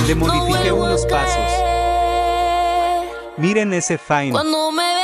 Le modifiqué unos pasos. Miren ese fine. Cuando me